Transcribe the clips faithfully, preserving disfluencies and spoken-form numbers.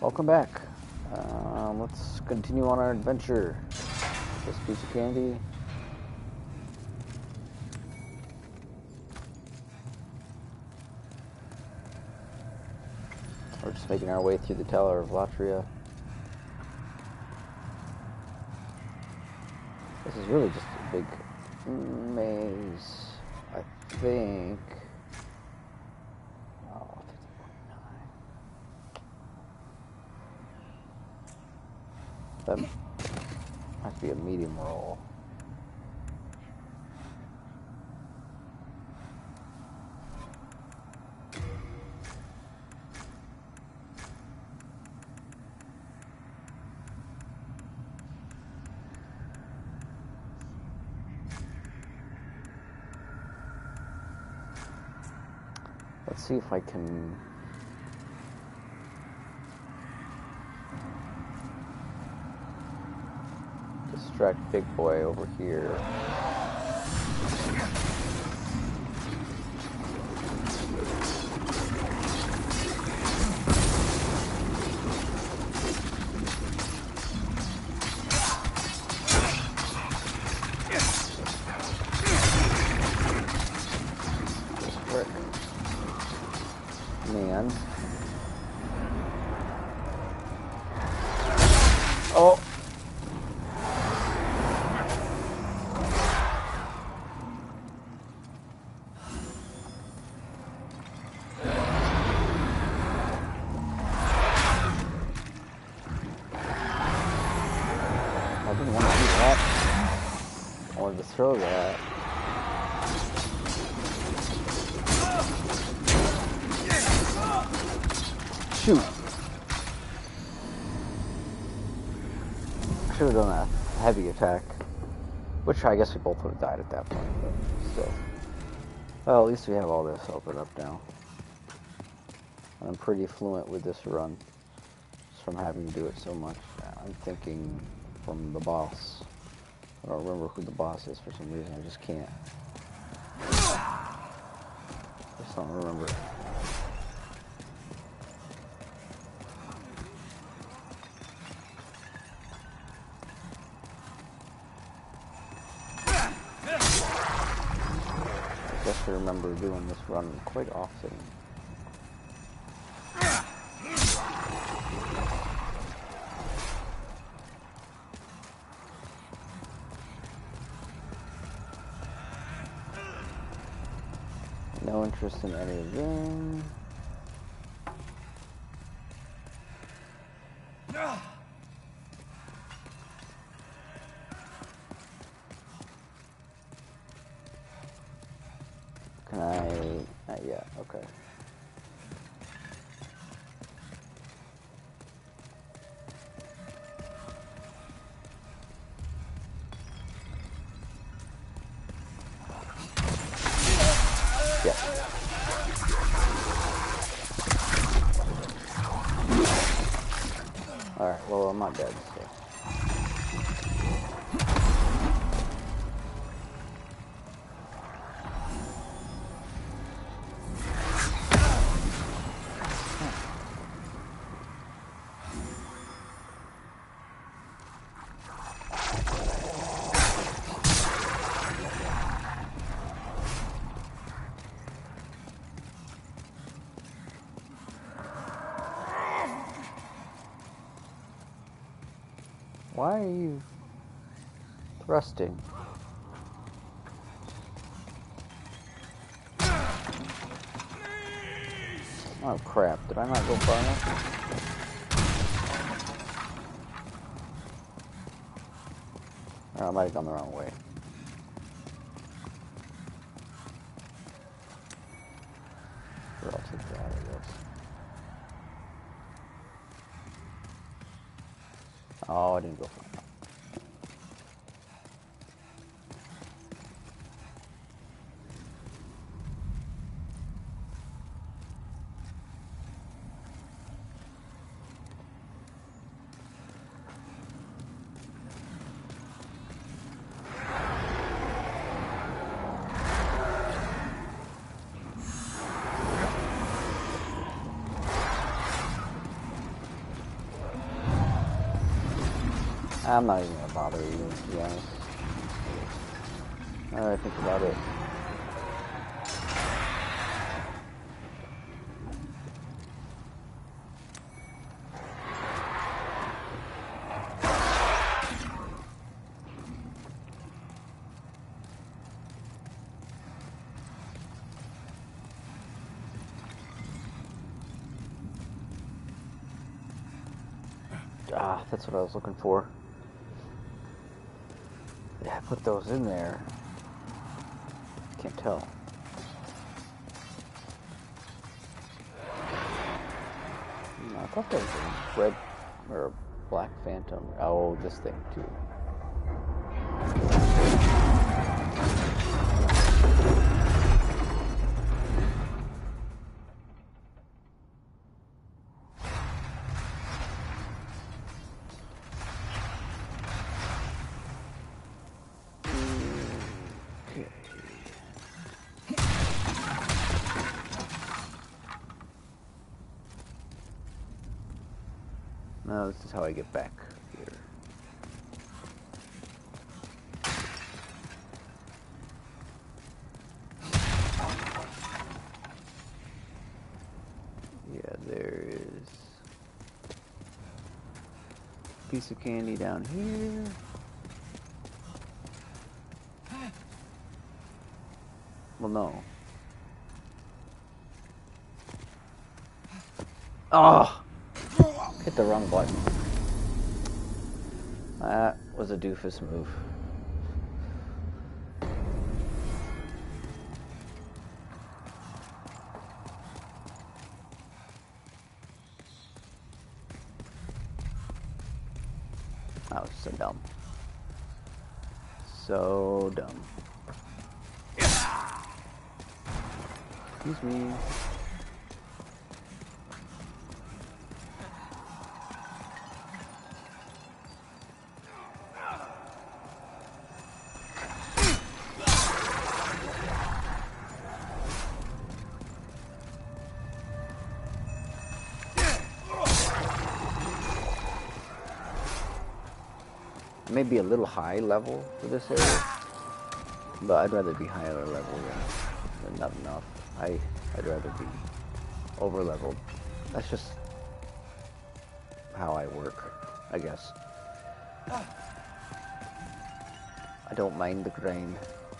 Welcome back. Um, let's continue on our adventure. This piece of candy. We're just making our way through the Tower of Latria. This is really just a big maze, I think. Oh, that must be a medium roll. Let's see if I can distract Big Boy over here. Man. Oh. I didn't want to do that. I wanted to throw that. Shoot. I should have done a heavy attack. Which I guess we both would have died at that point, but still. Well, at least we have all this open up now. I'm pretty fluent with this run. Just from having to do it so much. I'm thinking from the boss. I don't remember who the boss is for some reason. I just can't. I just don't remember. I guess I remember doing this run quite often. No interest in any of them. Can I? Not yet. Okay. Yeah. Alright, well, I'm not dead, so. Why are you thrusting? Oh crap, did I not go far enough? Oh, I might have gone the wrong way. Sure, I'll take that, I guess. Oh, I didn't go far enough. I'm not even gonna bother you, to be honest. Now that I think about it. Ah, that's what I was looking for. Yeah, I put those in there. Can't tell. No, I thought that was a red or a black phantom. Oh, this thing too. Now this is how I get back here. Yeah, there is a piece of candy down here. Well, no. Oh! Hit the wrong button. That was a doofus move. That was so dumb. So dumb. Excuse me. Maybe a little high level for this area, but I'd rather be higher level than, than not enough. I, I'd rather be over leveled. That's just how I work, I guess. I don't mind the grind.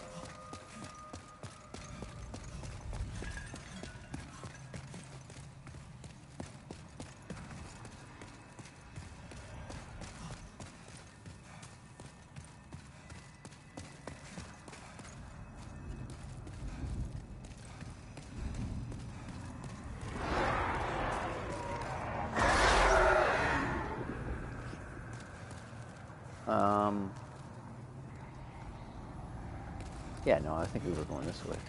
Um, yeah, no, I think we were going this way.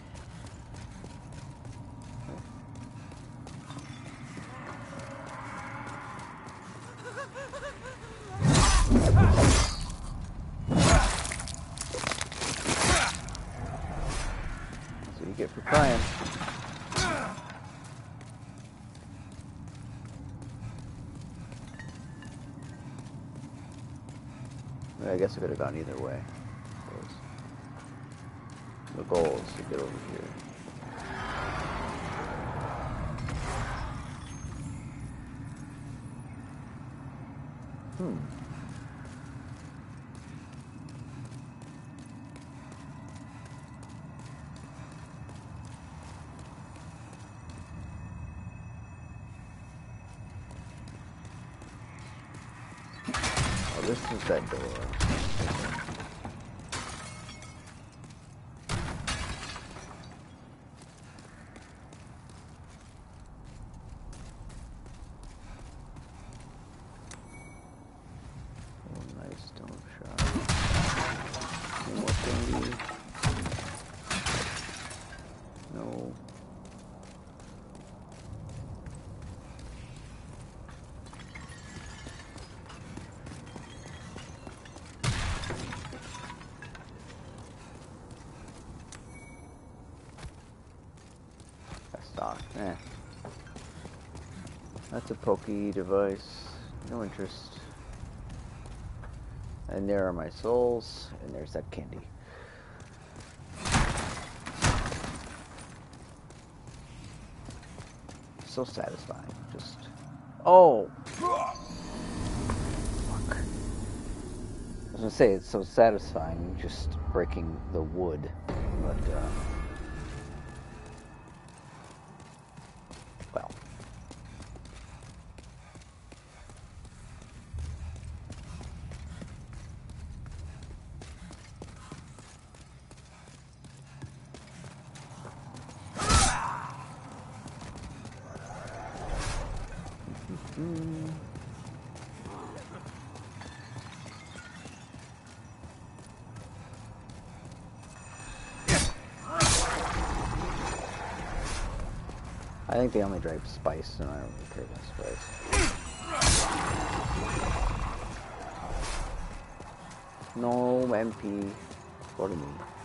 That's what you get for crying. I guess I could have gone either way. The goal is to get over here. Hmm. Oh, this is that door. Eh. That's a pokey device. No interest. And there are my souls, and there's that candy. So satisfying. Just... Oh! Fuck. I was gonna say, it's so satisfying just breaking the wood, but, uh... well... Mm. I think they only drive spice, and I don't really care about spice. No M P for me.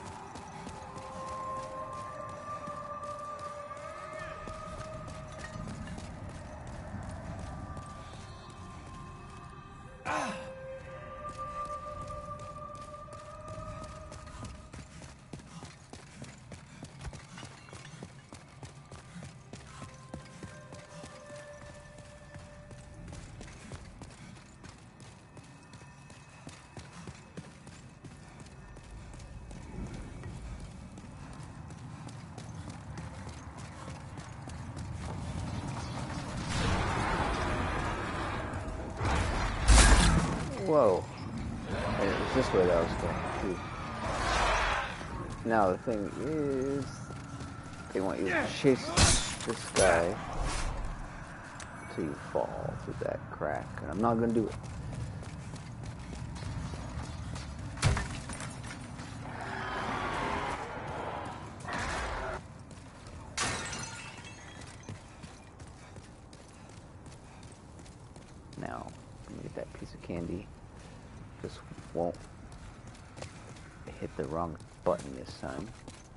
Whoa. And it was this way that I was going too. Now the thing is, they want you to chase this guy until you fall through that crack, and I'm not gonna do it. Now, let me get that piece of candy. Just won't hit the wrong button this time.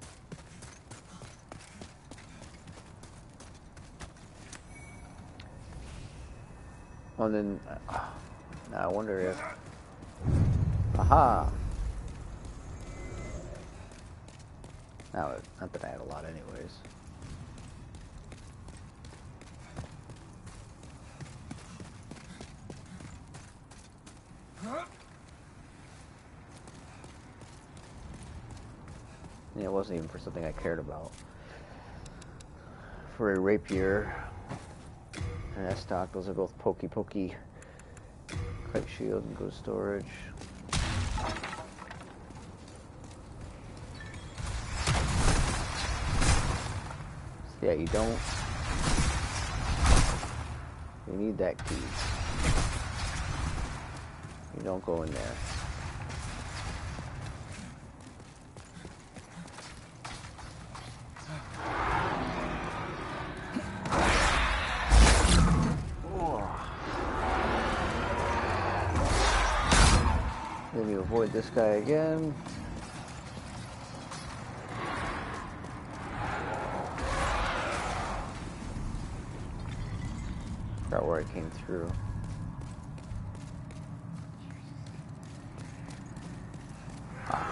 Well then, uh, now I wonder if... Aha! Now, not that I had a lot anyways. Yeah, it wasn't even for something I cared about. For a rapier and a stock, those are both pokey pokey. Kite shield and go to storage. So yeah, you don't. You need that key. You don't go in there. Then you avoid this guy again. Forgot where I came through. Ah.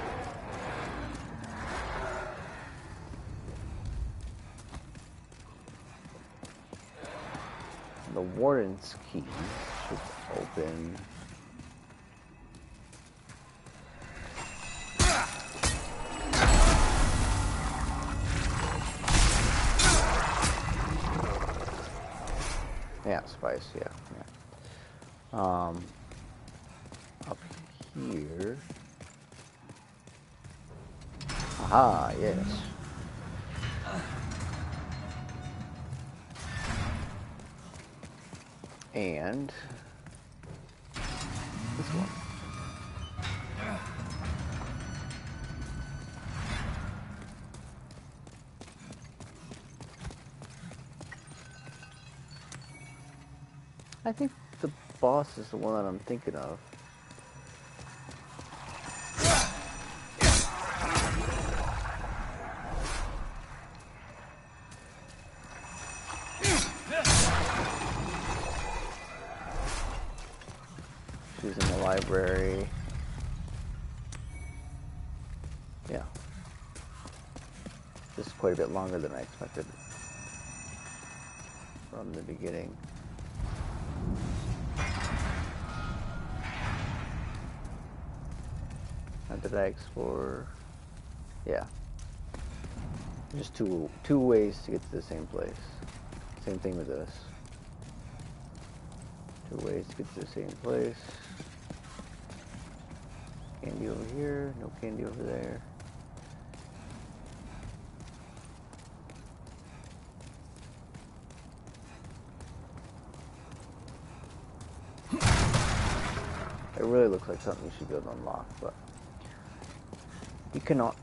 The warden's key should open. Yeah, spice, yeah, yeah. Um, up here. Aha, yes. And this one. I think the boss is the one that I'm thinking of. using the library. Yeah. This is quite a bit longer than I expected from the beginning. How did I explore? Yeah. Just two two ways to get to the same place. Same thing with this. Two ways to get to the same place. Candy over here, no candy over there. It really looks like something you should be able to unlock, but you cannot.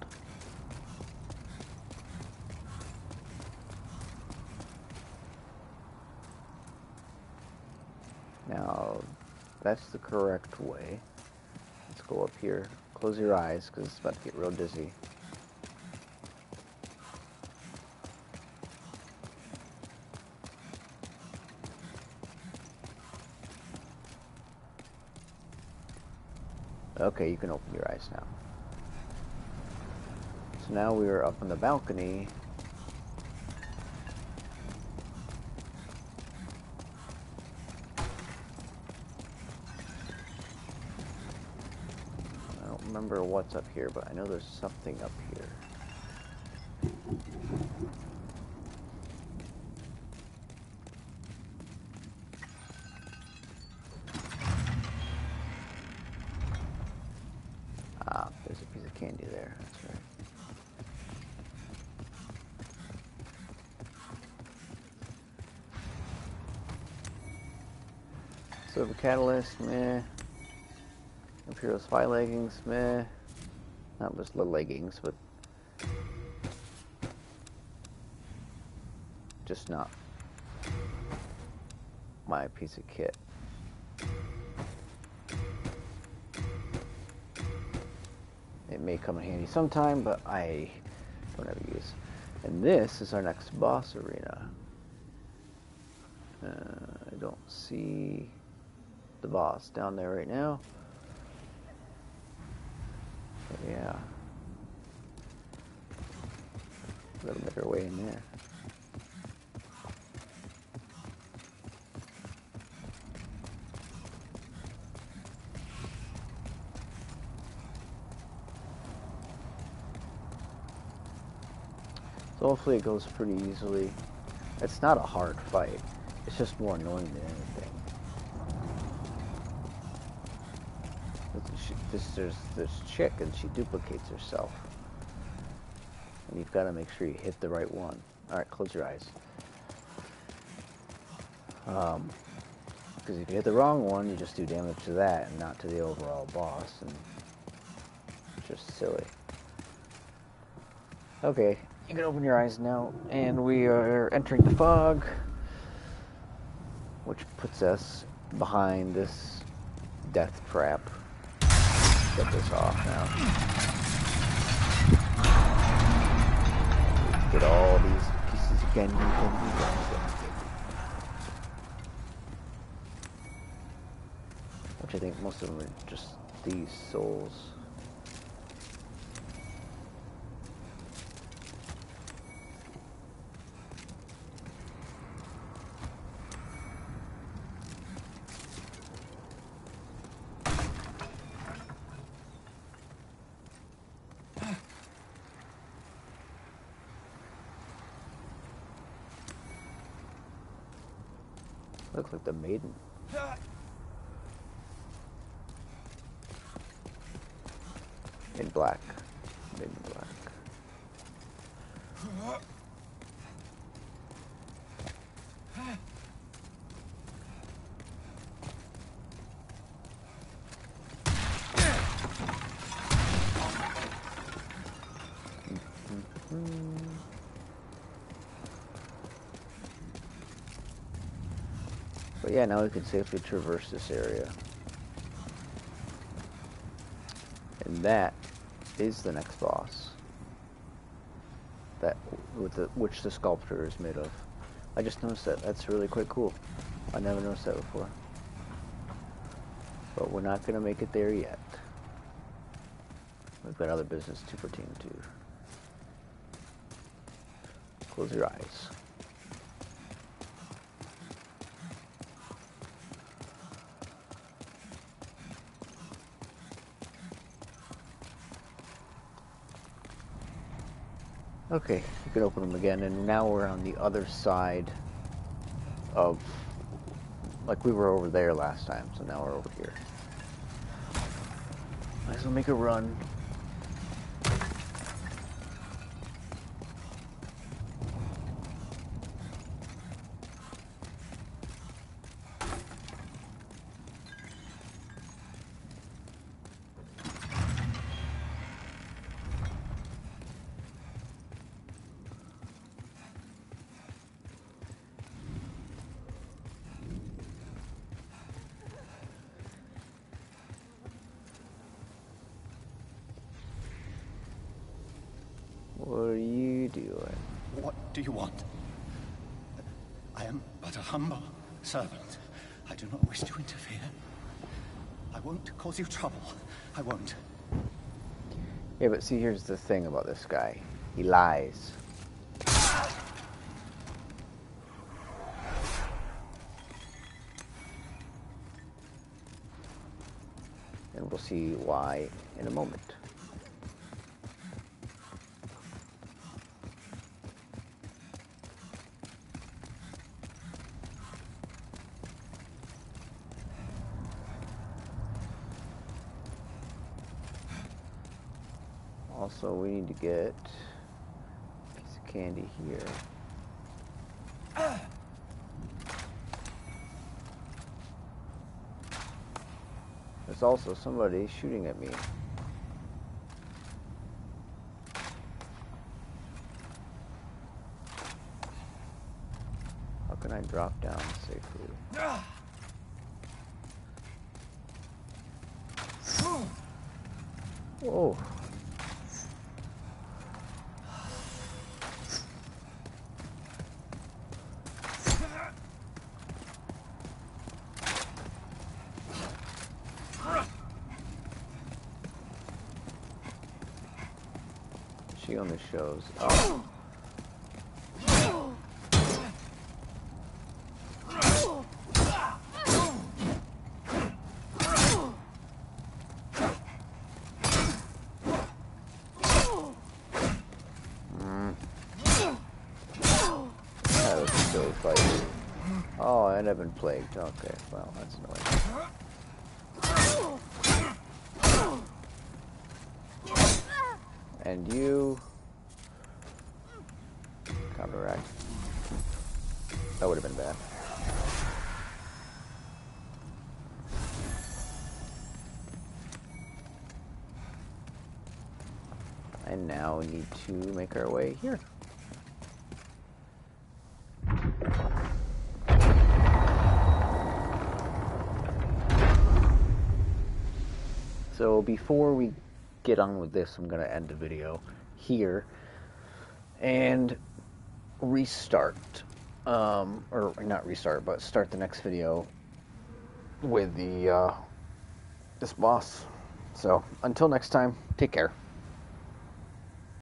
Now, that's the correct way. Let's go up here. Close your eyes, because it's about to get real dizzy. Okay, you can open your eyes now. So now we are up on the balcony. I don't remember what's up here, but I know there's something up here. Ah, there's a piece of candy there, that's right. Silver catalyst, meh. Imperial spy leggings, meh. Not just the leggings, but just not my piece of kit. It may come in handy sometime, but I don't ever use. And this is our next boss arena. Uh, I don't see the boss down there right now. But yeah. A little better way in there. So hopefully it goes pretty easily. It's not a hard fight. It's just more annoying than anything. This, there's this chick and she duplicates herself. And you've got to make sure you hit the right one. Alright, close your eyes. Um, because if you hit the wrong one, you just do damage to that and not to the overall boss. And it's just silly. Okay, you can open your eyes now. And we are entering the fog, which puts us behind this death trap. Get this off now. Get all these pieces of candy, candy, candy, which I think most of them are just these souls. Looks like the maiden. In black. Maiden in black. But yeah, now we can safely traverse this area. And that is the next boss. That with the which the sculpture is made of. I just noticed that. That's really quite cool. I never noticed that before. But we're not going to make it there yet. We've got other business to pertain to. Close your eyes. Okay, you can open them again, and now we're on the other side of, like we were over there last time, so now we're over here. Might as well make a run. What are you doing? What do you want? I am but a humble servant. I do not wish to interfere. I won't cause you trouble. I won't. Yeah, but see, here's the thing about this guy. He lies. And we'll see why in a moment. Also, we need to get a piece of candy here. There's also somebody shooting at me. How can I drop down safely? Whoa. She only shows. Oh. Mm. That was a silly fight. Oh, and I've been plagued. Okay, well, that's annoying. And you counteract. That would have been bad. And now we need to make our way here. So before we get on with this, I'm going to end the video here and restart, um, or not restart, but start the next video with the uh, this boss. So until next time, take care.